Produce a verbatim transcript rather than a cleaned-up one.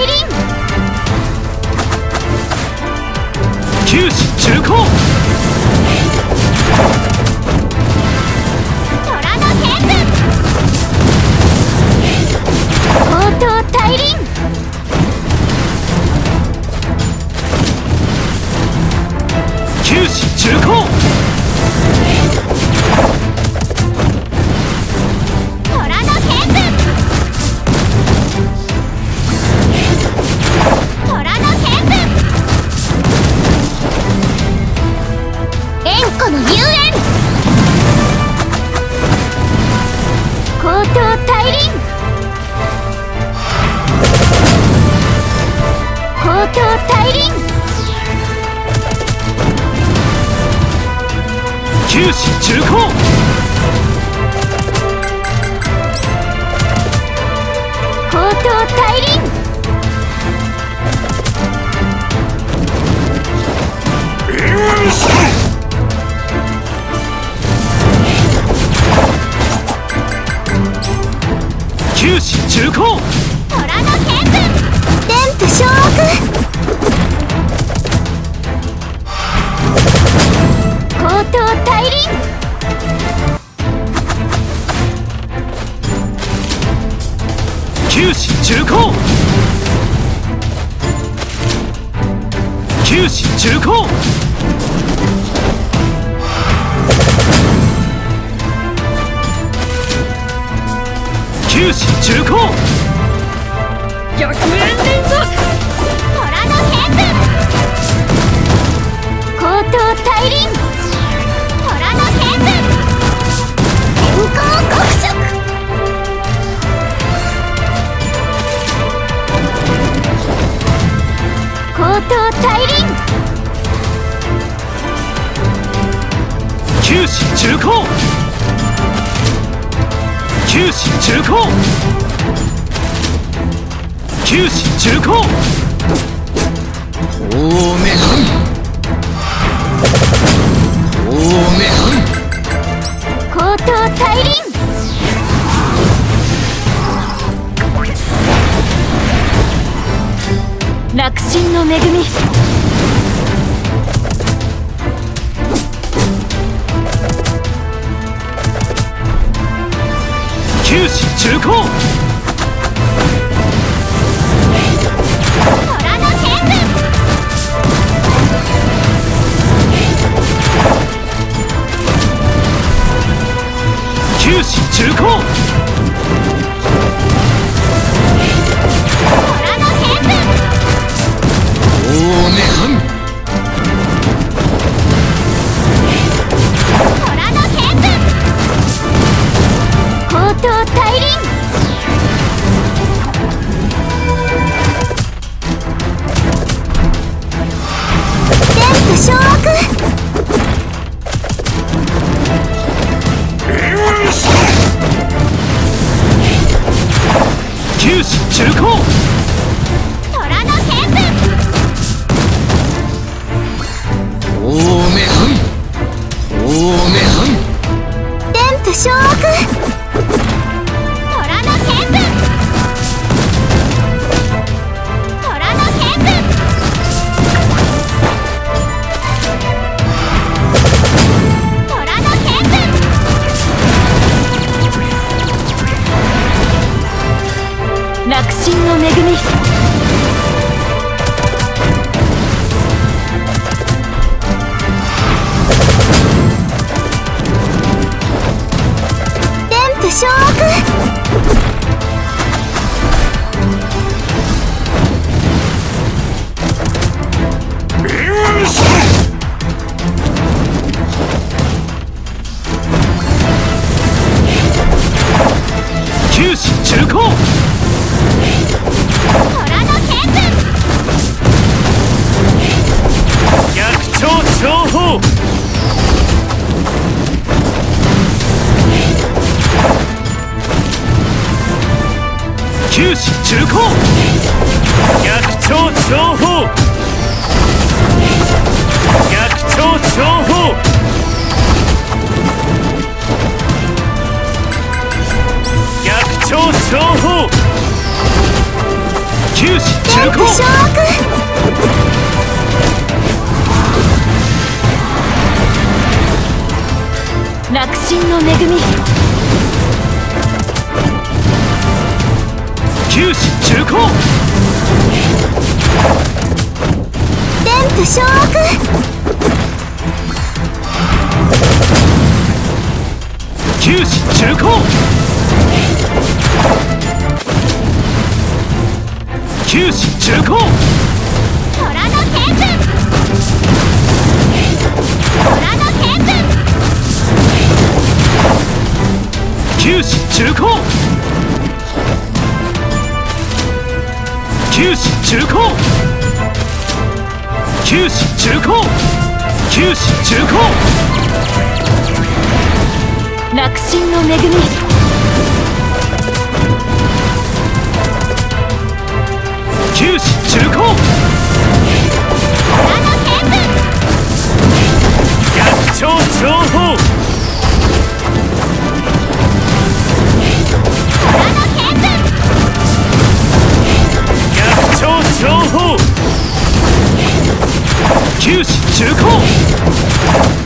輪。 九死重攻。 虎の剣舞。高等大輪。 九死重攻。 虎の剣舞。虎の剣舞。円弧の遊園。高等大輪。高等大輪。 九死重攻。 高等大輪。 九死重攻。 虎の剣舞。伝布掌握。高等大輪。 九死重攻。九死重攻。九死重攻。 逆円連続。 虎の剣舞。高等大輪。虎の剣舞。電光極色。高等大輪。 九死重攻。九死重攻。九死重攻。鳳目半。鳳目半。 高等大輪。 楽神の恵み。 九死重攻。 虎の剣舞。 九死重攻。 虎の剣舞。 鳳目半。 虎の剣舞。高等大輪。伝布掌握。 九死重攻。 虎の剣舞。 鳳目半。鳳目半。 伝布掌握。虎の剣舞。虎の剣舞。虎の剣舞。 楽神の恵み。 伝布掌握。 九死重攻。 虎の剣舞。 逆超長砲。九死重攻。逆超長砲。逆超長砲。逆超長砲。 九死中天賦掌高楽神の恵み九死中高天賦掌九死中高九死中高虎の天賦虎の天賦九死中高九死中高九死中高九死中高楽神の恵み九死中高虎の天賦逆超長砲虎の天賦逆超長砲九死中高